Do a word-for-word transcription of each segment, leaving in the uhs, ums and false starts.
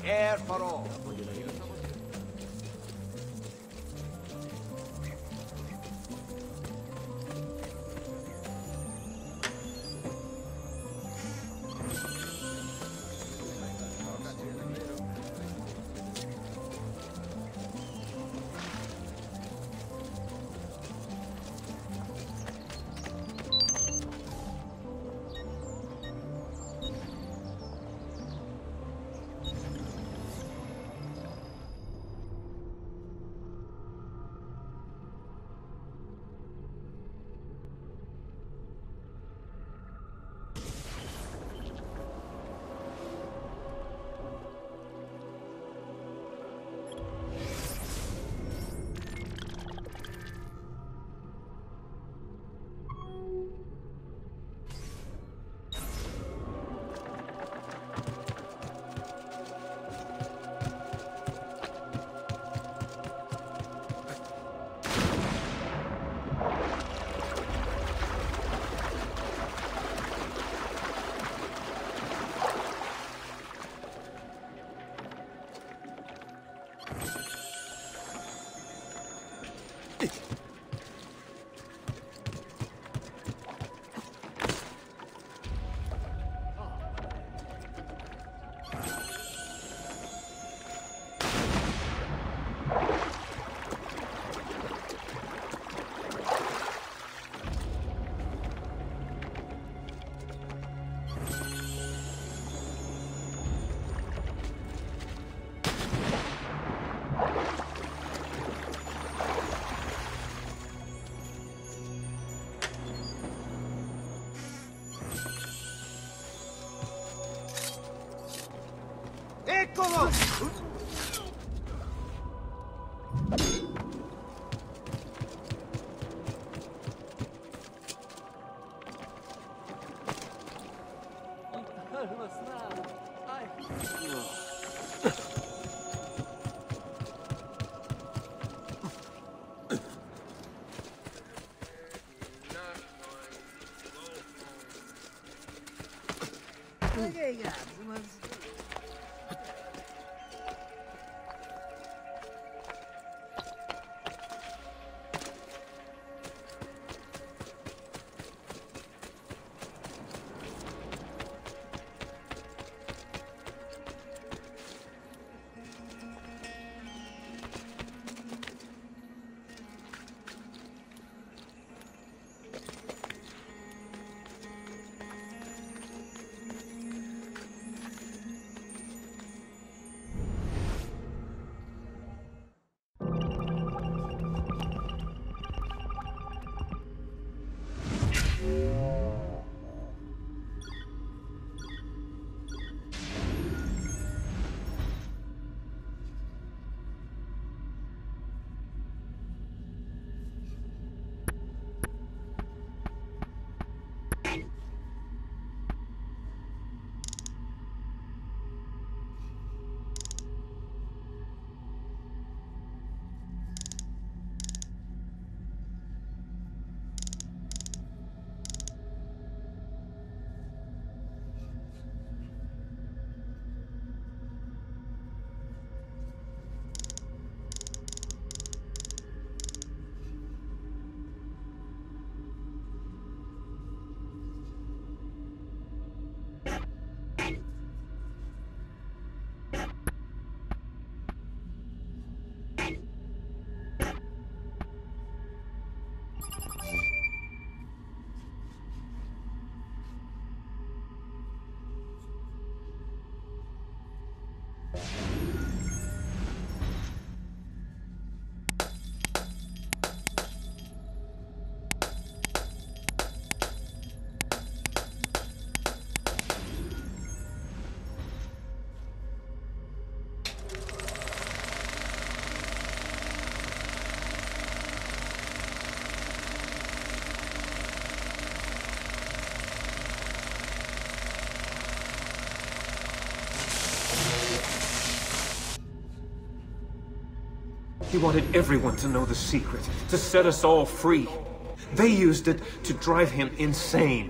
Air for all. Eccolo! He wanted everyone to know the secret, to set us all free. They used it to drive him insane.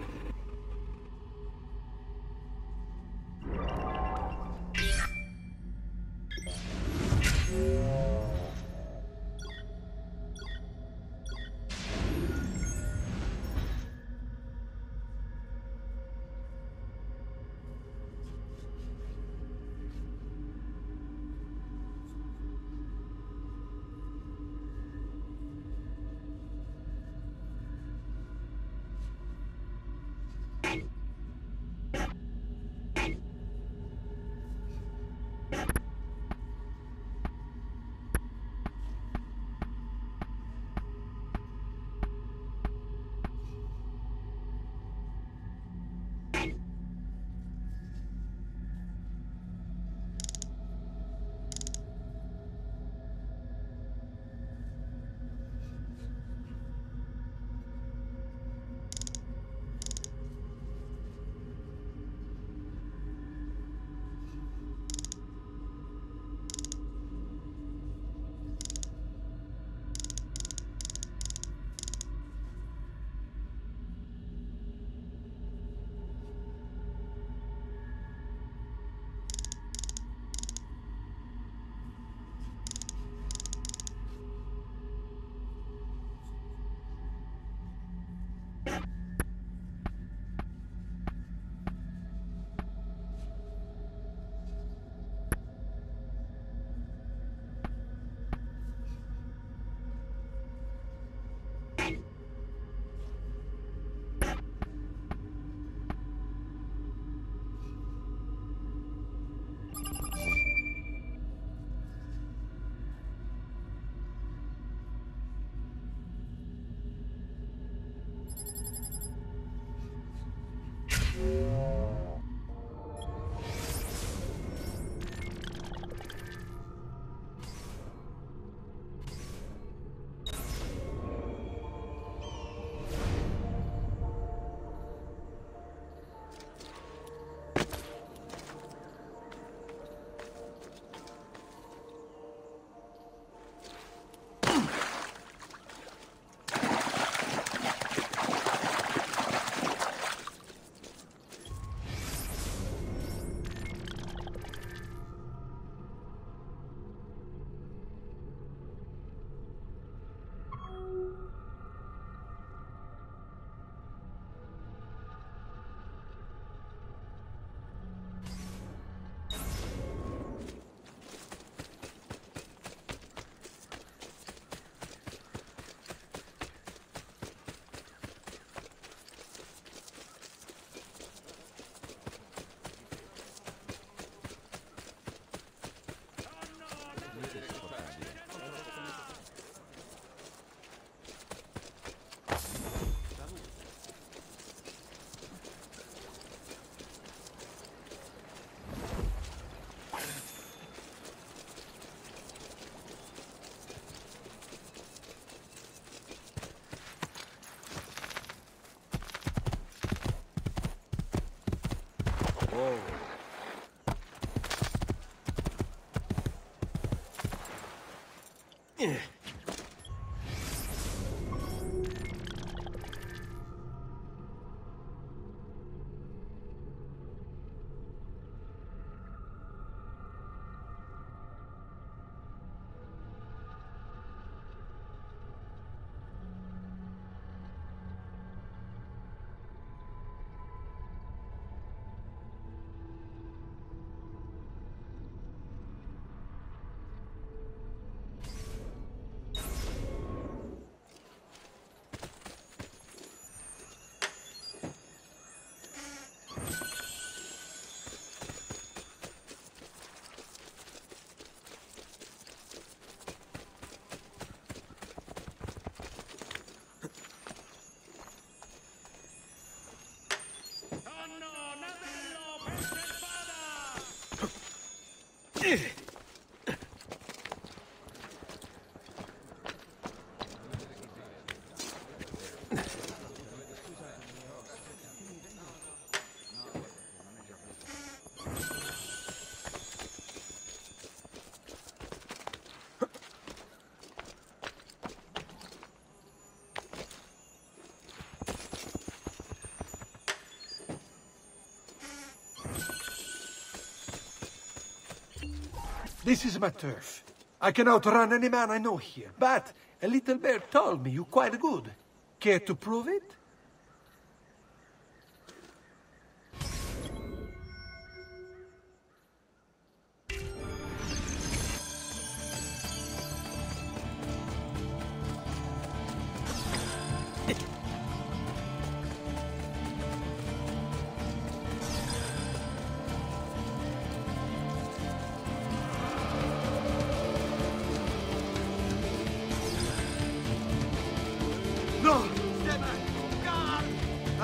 This is my turf. I can outrun any man I know here, but a little bear told me you're quite good. Care to prove it?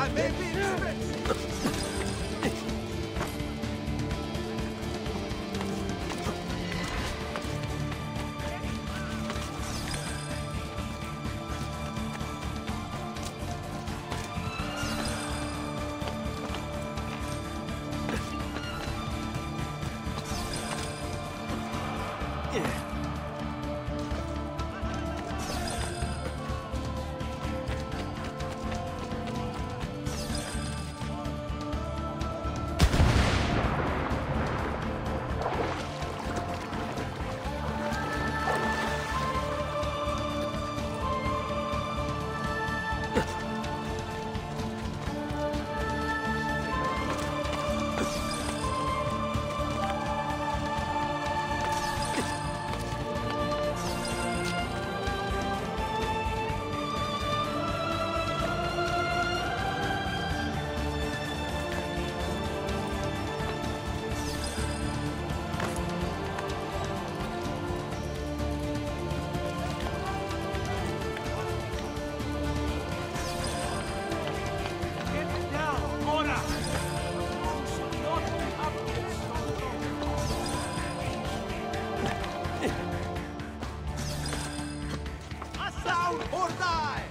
I may be expensive. Or die!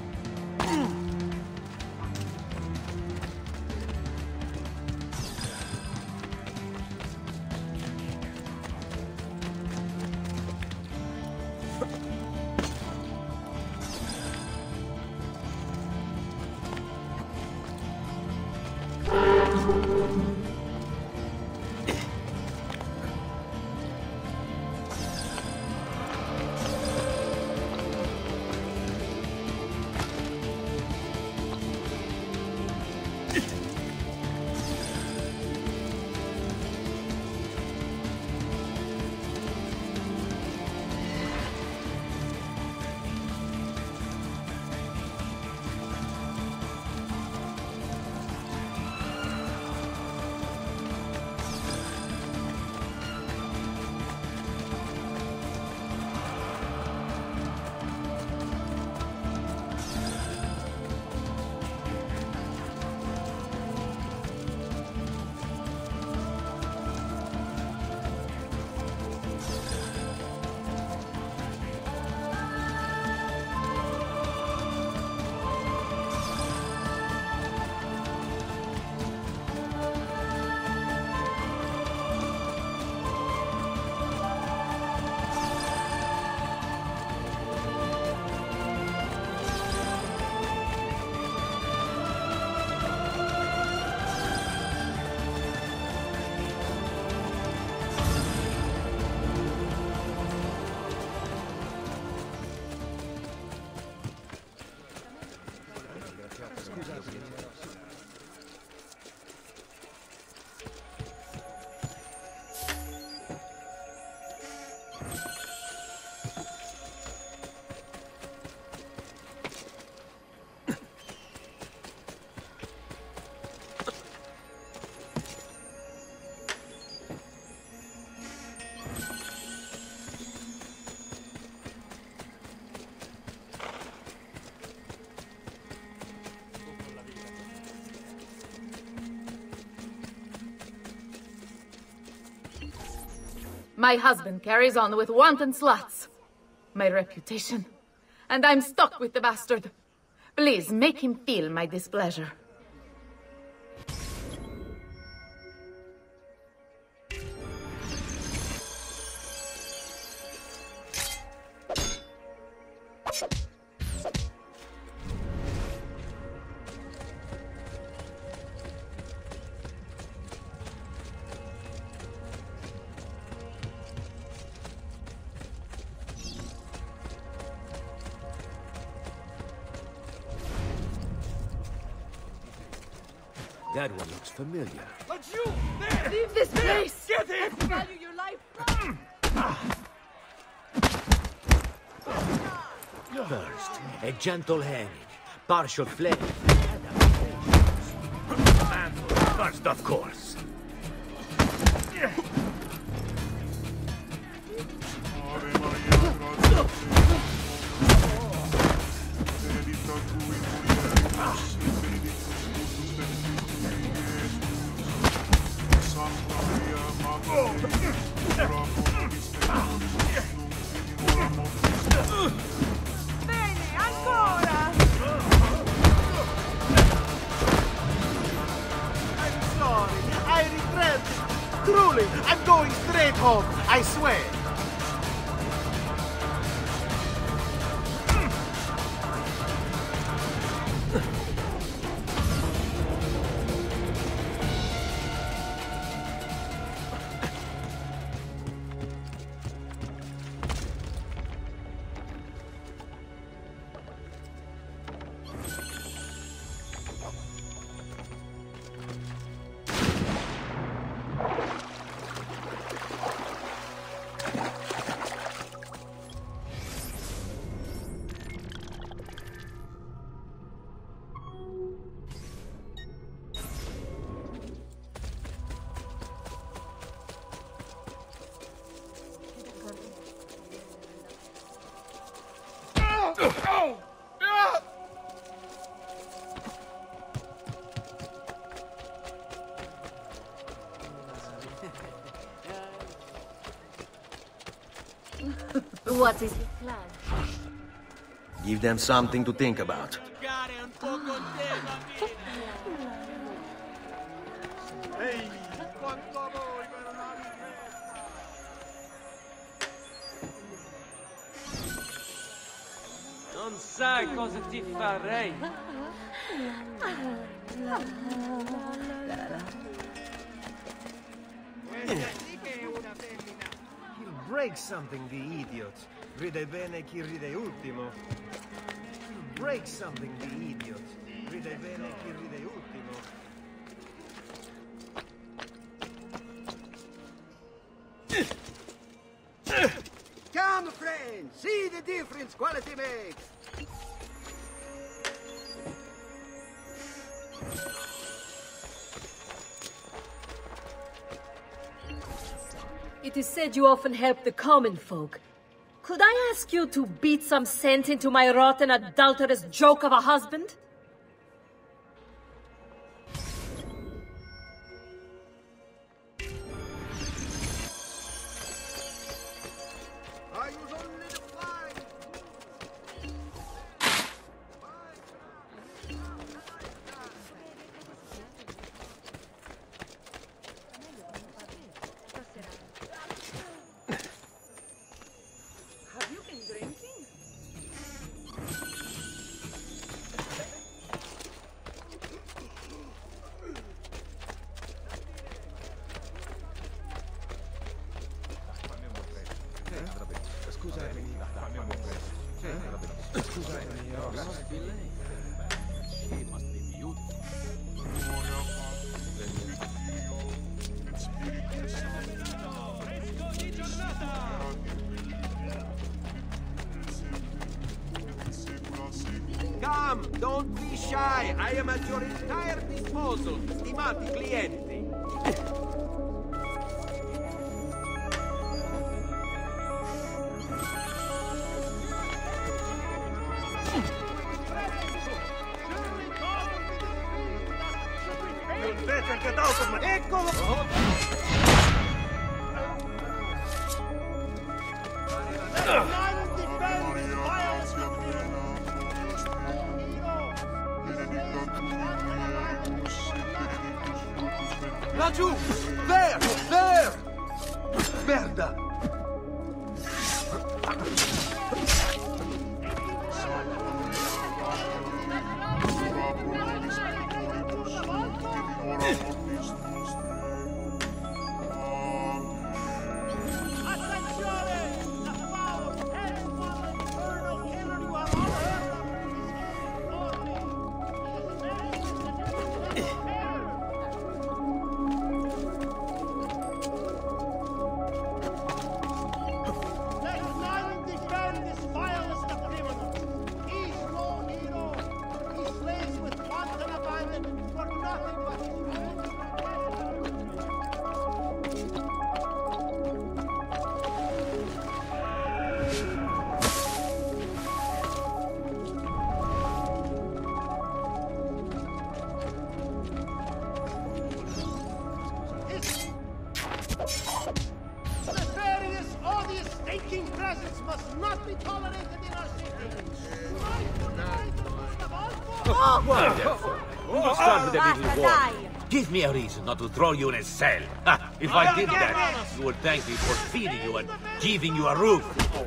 My husband carries on with wanton sluts. My reputation. And I'm stuck with the bastard. Please, make him feel my displeasure. That one looks familiar. But you! There! Leave this place! Get him! I value your life. First, a gentle hanging, partial flame. First, of course. Slowly! I'm going straight home, I swear! What is your plan? Give them something to think about. Non sai cosa ti farei. He'll break something, the idiot. Ride bene chi ride ultimo. He'll break something, the idiot. Ride bene chi ride ultimo. Come, friend! See the difference quality makes! It is said you often help the common folk. Could I ask you to beat some sense into my rotten, adulterous joke of a husband? I use only the fly! Have you been drinking? Come, don't be shy. I am at your entire disposal, stimati clienti. You'd better get out of my... Eccolo! Laggiù! There! There! Merda! Nefarious, odious, stinking presence must not be tolerated in our city. Wonderful. We'll start with a little Basta, war. dai! Give me a reason not to throw you in a cell. Ha, if I did that, you would thank me for feeding you and giving you a roof.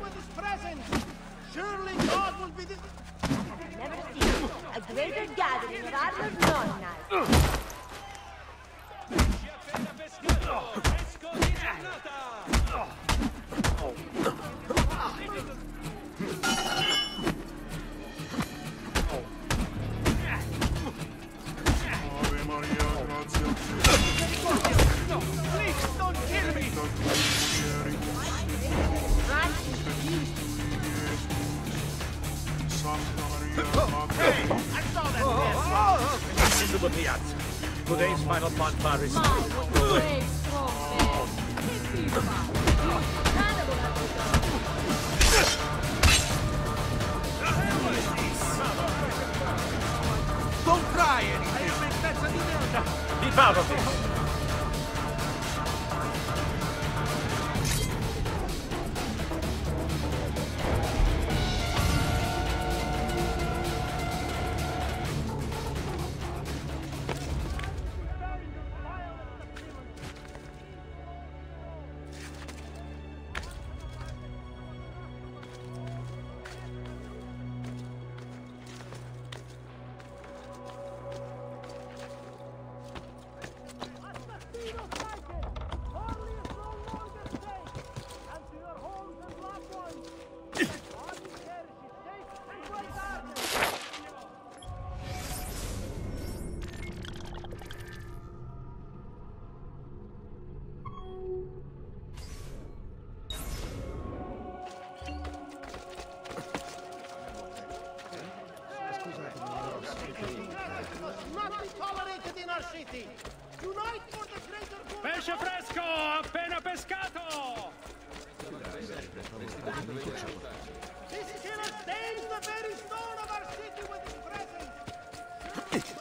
Surely God will be the... I've never seen a greater gathering of Adler's Nonnas. Into the piazza. Today's final bonfire is... Don't try anything! Keep out of this! Pesce fresco, appena pescato! This killer stains the very stone of our city with his presence!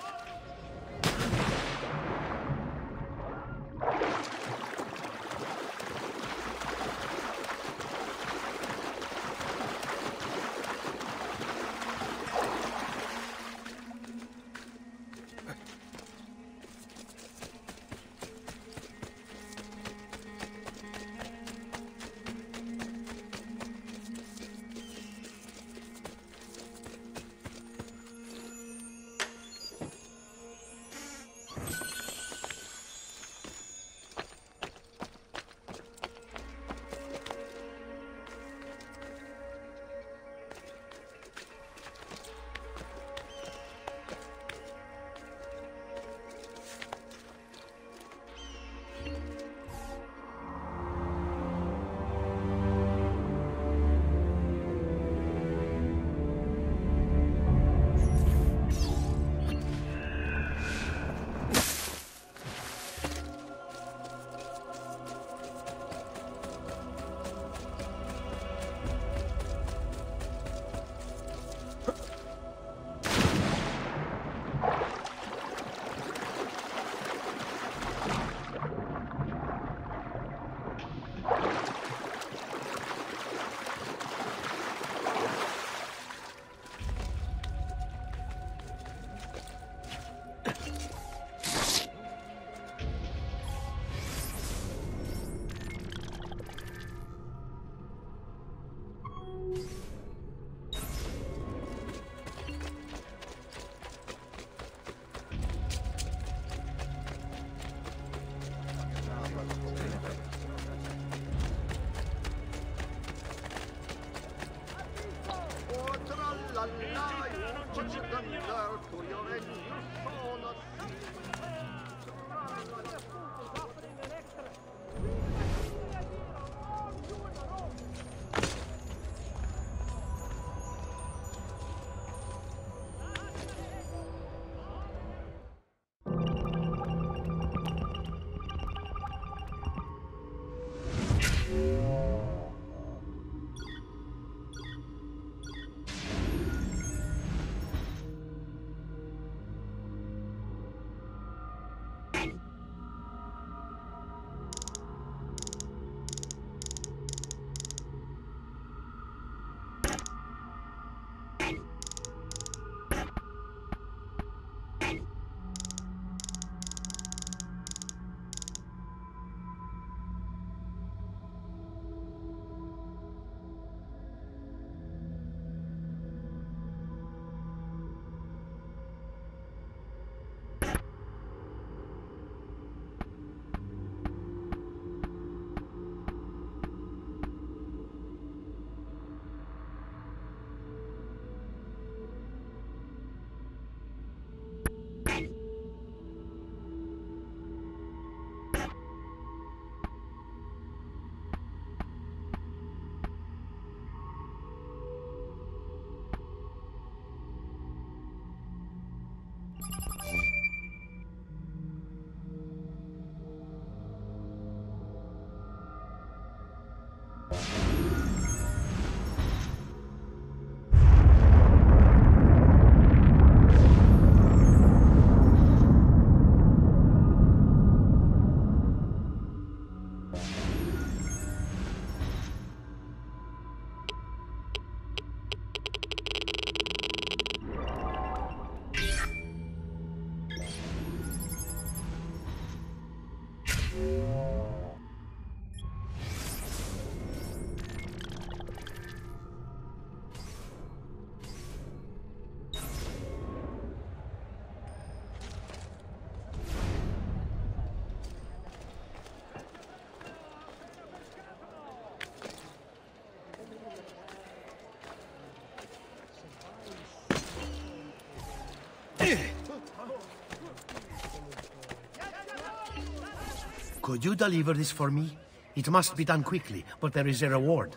Could you deliver this for me? It must be done quickly, but there is a reward.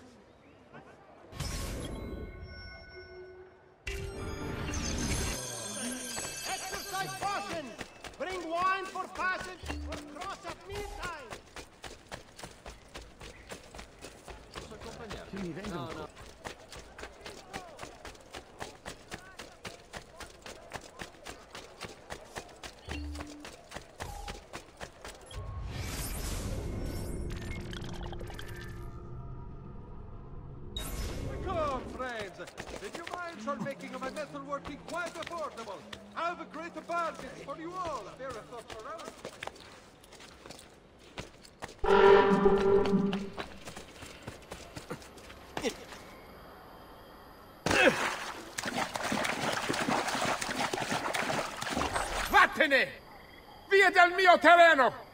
Exercise caution! Bring wine for passage or cross at mealtime! No, no. Come, friends! The new mines are making my metalworking quite affordable. I have a great bargain for you all. There are thoughts around. Vattene! Via dal mio terreno!